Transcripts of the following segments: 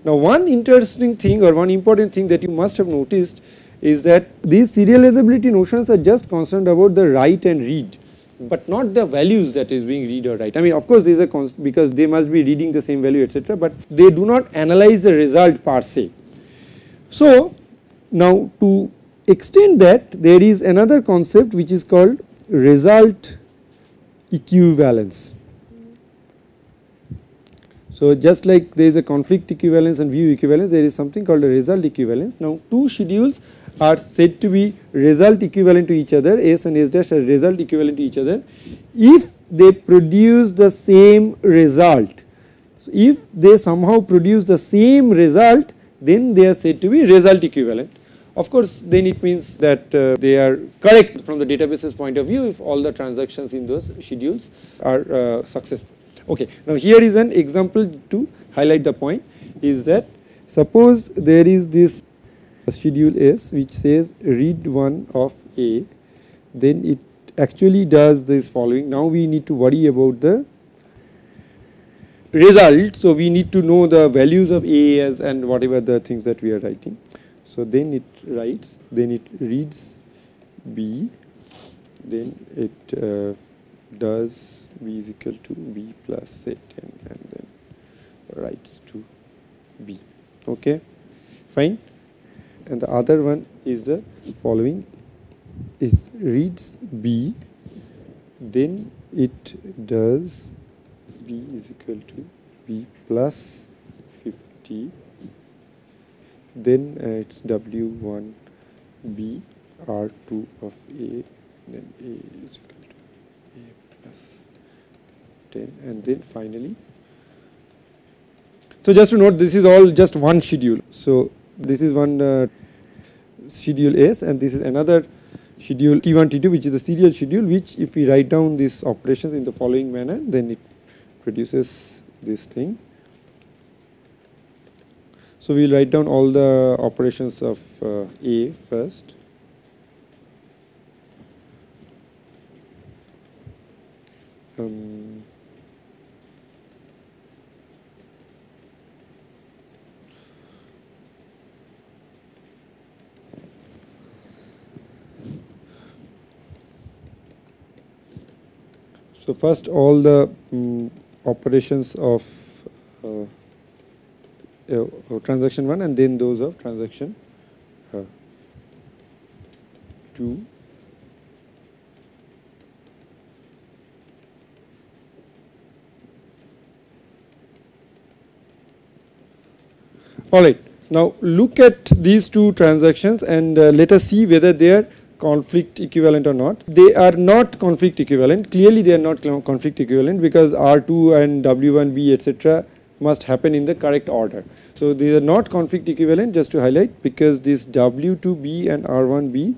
Now one interesting thing or one important thing that you must have noticed is that these serializability notions are just concerned about the write and read, but not the values that is being read or write. I mean, of course, there is a constant because they must be reading the same value, etc., but they do not analyze the result per se. So now to extend that, there is another concept which is called result equivalence. So just like there is a conflict equivalence and view equivalence, there is something called a result equivalence. Now two schedules are said to be result equivalent to each other, S and S dash are result equivalent to each other if they produce the same result. So if they somehow produce the same result, then they are said to be result equivalent. Of course, then it means that they are correct from the database's point of view if all the transactions in those schedules are successful. Okay, now here is an example to highlight the point, is that suppose there is this schedule S which says read 1 of A, then it actually does this following. Now we need to worry about the result, so we need to know the values of A as and whatever the things that we are writing. So then it writes, then it reads B, then it does B is equal to B plus set and then writes to B. Okay, fine. And the other one is the following, is reads B, then it does B is equal to B plus 50, then it's W1 B R2 of A, then A is equal to A plus 10, and then finally. So just to note, this is all just one schedule. So this is one schedule S, and this is another schedule T1 T2, which is the serial schedule, which if we write down these operations in the following manner, then it produces this thing. So we will write down all the operations of A first. So first all the operations of transaction 1 and then those of transaction 2. Alright, now look at these two transactions and let us see whether they are conflict equivalent or not. They are not conflict equivalent. Clearly they are not conflict equivalent because R2 and W1B etc. must happen in the correct order. So they are not conflict equivalent, just to highlight, because this W2B and R1B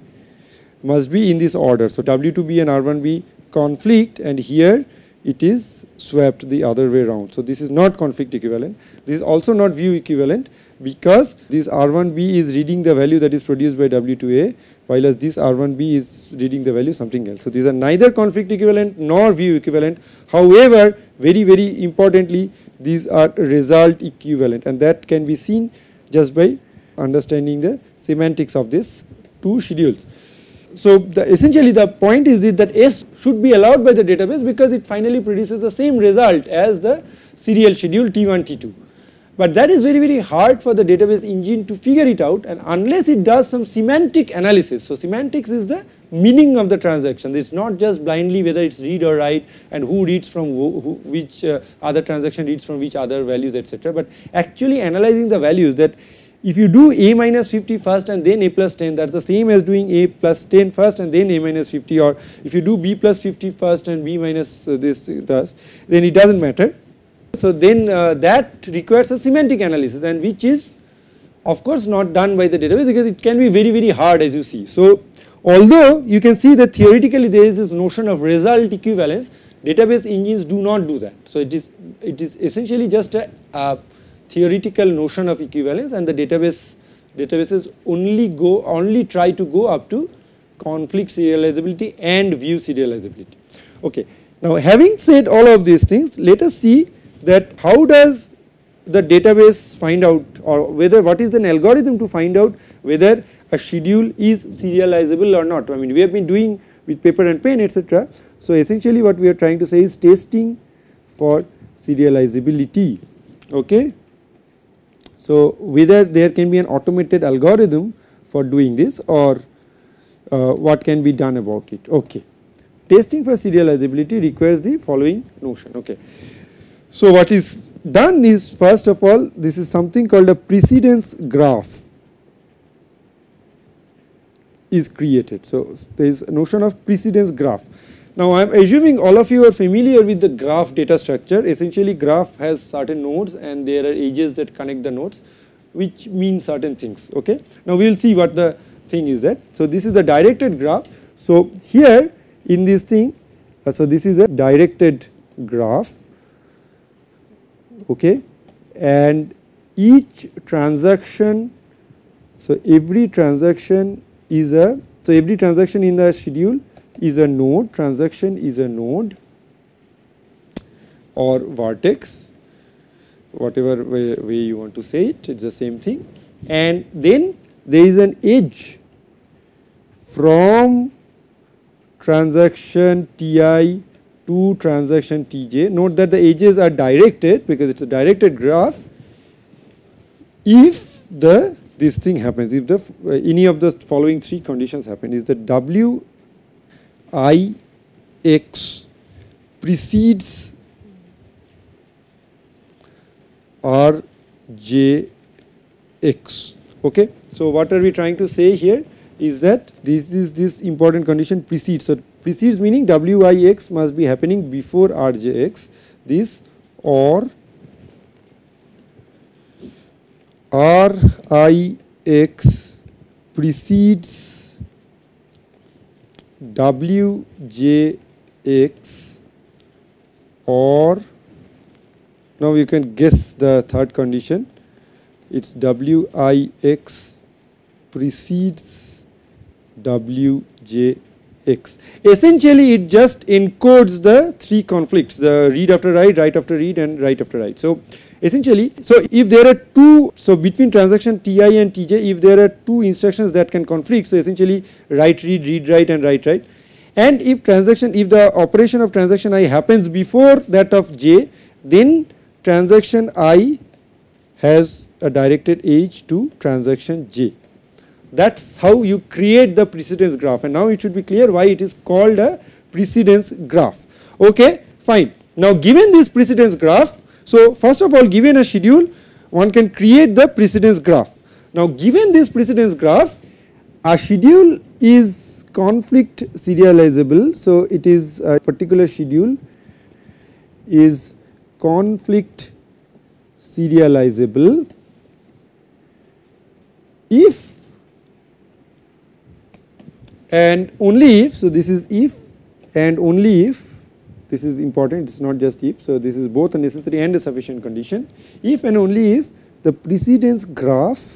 must be in this order. So W2B and R1B conflict, and here it is swapped the other way around. So this is not conflict equivalent. This is also not view equivalent because this R1B is reading the value that is produced by W2A, while as this R1B is reading the value something else. So these are neither conflict equivalent nor view equivalent. However, very importantly, these are result equivalent, and that can be seen just by understanding the semantics of these two schedules. So essentially the point is that S should be allowed by the database because it finally produces the same result as the serial schedule T1 T2. But that is very hard for the database engine to figure it out, and unless it does some semantic analysis. So semantics is the meaning of the transaction. It's not just blindly whether it's read or write and who reads from which other transaction reads from which other values, etc. But actually analyzing the values, that if you do A minus 50 first and then A plus 10, that's the same as doing A plus 10 first and then A minus 50, or if you do B plus 50 first and B minus this does, then it doesn't matter. So then that requires a semantic analysis, and which is of course not done by the database because it can be very hard, as you see. So although you can see that theoretically there is this notion of result equivalence, database engines do not do that. So it is essentially just a theoretical notion of equivalence, and the databases only try to go up to conflict serializability and view serializability. Okay. Now having said all of these things, let us see that how does the database find out or whether what is an algorithm to find out whether a schedule is serializable or not. I mean, we have been doing with paper and pen, etc. So essentially what we are trying to say is testing for serializability. Okay. So whether there can be an automated algorithm for doing this, or what can be done about it. Okay. Testing for serializability requires the following notion. Okay. So what is done is, first of all, this is something called a precedence graph is created. So there is a notion of precedence graph. Now I am assuming all of you are familiar with the graph data structure. Essentially graph has certain nodes and there are edges that connect the nodes, which mean certain things. Okay. Now we will see what the thing is that. So this is a directed graph. So here in this thing, so this is a directed graph. Okay. And each transaction, so every transaction is a, so every transaction in the schedule is a node, transaction is a node or vertex, whatever way you want to say it, it is the same thing. And then there is an edge from transaction Ti to transaction Tj. Note that the edges are directed because it is a directed graph. If the this thing happens, if the any of the following three conditions happen, is that Wix precedes Rjx. Okay. So what are we trying to say here is that this is this important condition precedes. So precedes meaning Wix must be happening before Rjx, this, or Rix precedes Wjx, or now you can guess the third condition, it is Wix precedes Wjx. Essentially it just encodes the three conflicts, the read after write, write after read and write after write. So essentially, so if there are two, so between transaction Ti and Tj, if there are two instructions that can conflict, so essentially write read, read write and write write. And if transaction, if the operation of transaction I happens before that of j, then transaction I has a directed edge to transaction j. That is how you create the precedence graph, and now it should be clear why it is called a precedence graph. Okay, fine. Now given this precedence graph, so first of all, given a schedule, one can create the precedence graph. Now given this precedence graph, a schedule is conflict serializable. So it is a particular schedule is conflict serializable if and only if, so this is if and only if, this is important, it is not just if, so this is both a necessary and a sufficient condition, if and only if the precedence graph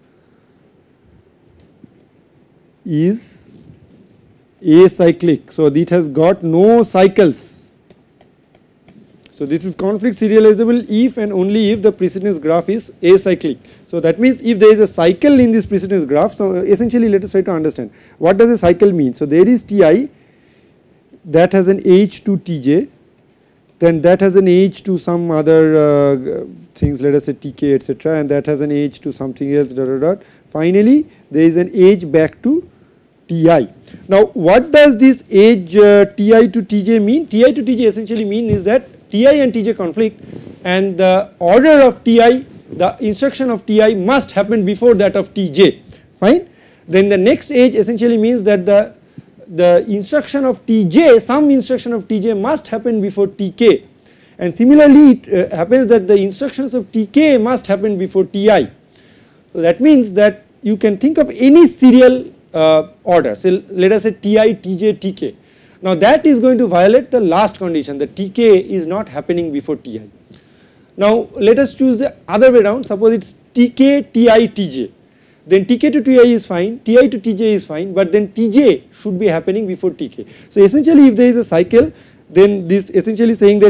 is acyclic. So it has got no cycles. So this is conflict serializable if and only if the precedence graph is acyclic. So that means if there is a cycle in this precedence graph, so essentially let us try to understand what does a cycle mean. So there is Ti that has an edge to Tj, then that has an edge to some other things, let us say Tk, etc., and that has an edge to something else, dot dot dot. Finally there is an edge back to Ti. Now what does this edge Ti to Tj mean? Ti to Tj essentially mean is that Ti and Tj conflict, and the order of Ti, the instruction of Ti must happen before that of Tj. Fine. Then the next edge essentially means that the instruction of Tj, some instruction of Tj must happen before Tk, and similarly it happens that the instructions of Tk must happen before Ti. So that means that you can think of any serial order, so let us say Ti, Tj, Tk. Now that is going to violate the last condition, the Tk is not happening before Ti. Now let us choose the other way around, suppose it is Tk, Ti, Tj, then Tk to Ti is fine, Ti to Tj is fine, but then Tj should be happening before Tk. So essentially if there is a cycle, then this essentially saying that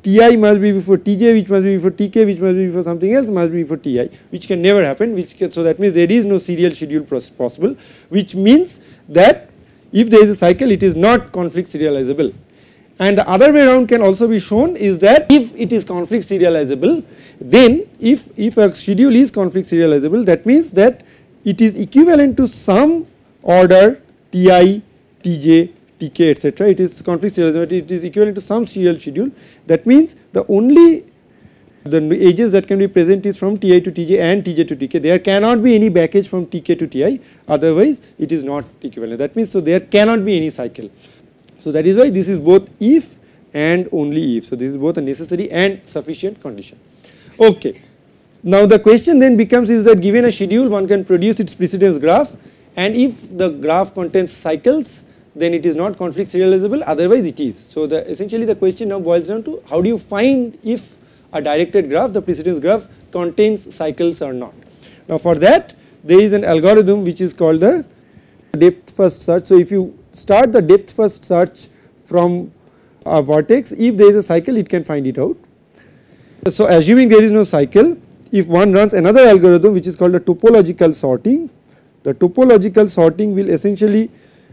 Ti must be before Tj, which must be before Tk, which must be before something else, must be before Ti, which can never happen, so that means there is no serial schedule possible, which means that if there is a cycle, it is not conflict serializable. And the other way around can also be shown is that if it is conflict serializable, then if a schedule is conflict serializable, that means that it is equivalent to some order Ti, Tj, Tk, etc. It is conflict serializable, it is equivalent to some serial schedule. That means the edges that can be present is from Ti to Tj and Tj to Tk. There cannot be any back edge from Tk to Ti, otherwise it is not equivalent. That means so there cannot be any cycle. So that is why this is both if and only if. So this is both a necessary and sufficient condition. Okay. Now the question then becomes is that given a schedule one can produce its precedence graph, and if the graph contains cycles then it is not conflict serializable, otherwise it is. So essentially the question now boils down to how do you find if a directed graph, the precedence graph, contains cycles or not. Now for that there is an algorithm which is called the depth first search. So if you start the depth first search from a vertex, if there is a cycle it can find it out. So assuming there is no cycle, if one runs another algorithm which is called the topological sorting, the topological sorting will essentially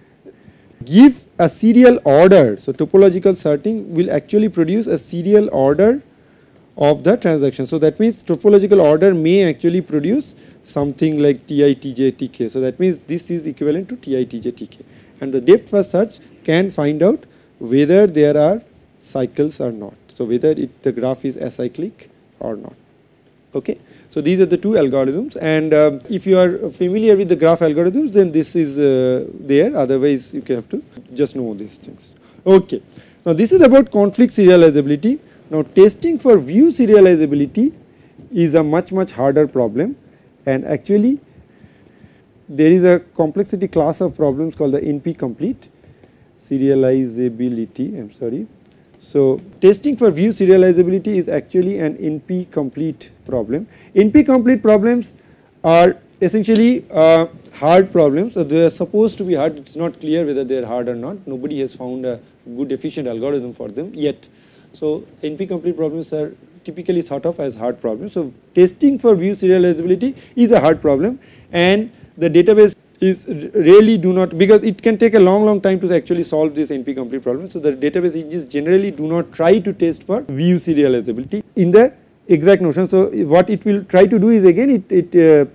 give a serial order. So topological sorting will actually produce a serial order of the transaction. So that means topological order may actually produce something like Ti, Tj, Tk. So that means this is equivalent to Ti, Tj, Tk. And the depth first search can find out whether there are cycles or not. So whether the graph is acyclic or not. Okay. So these are the two algorithms, and if you are familiar with the graph algorithms, then this is there, otherwise you have to just know these things. Okay. Now this is about conflict serializability. Now testing for view serializability is a much harder problem, and actually there is a complexity class of problems called the NP complete serializability, I am sorry. So testing for view serializability is actually an NP complete problem. NP complete problems are essentially hard problems. So they are supposed to be hard. It is not clear whether they are hard or not. Nobody has found a good efficient algorithm for them yet. So NP complete problems are typically thought of as hard problems. So testing for view serializability is a hard problem, and the database is really do not, because it can take a long time to actually solve this NP complete problem. So the database engines generally do not try to test for view serializability in the exact notion. So what it will try to do is, again it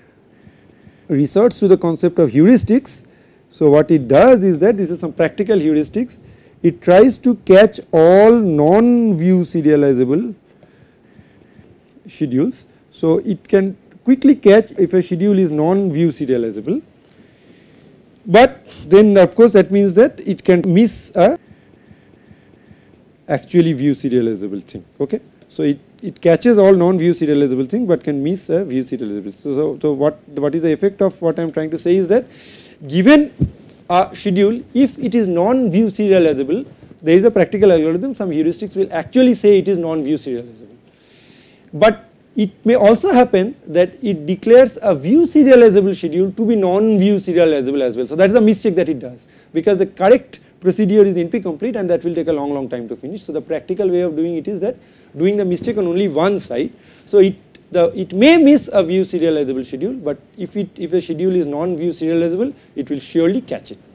resorts to the concept of heuristics. So what it does is that this is some practical heuristics. It tries to catch all non-view serializable schedules. So it can quickly catch if a schedule is non-view serializable, but then of course that means that it can miss a actually view serializable thing. Okay. So it catches all non-view serializable thing but can miss a view serializable. So what is the effect of what I am trying to say is that given a schedule, if it is non-view serializable, there is a practical algorithm, some heuristics will actually say it is non-view serializable. But it may also happen that it declares a view serializable schedule to be non-view serializable as well. So that is a mistake that it does, because the correct procedure is NP complete, and that will take a long time to finish. So the practical way of doing it is that doing the mistake on only one side. So it may miss a view serializable schedule, but if a schedule is non-view serializable, it will surely catch it.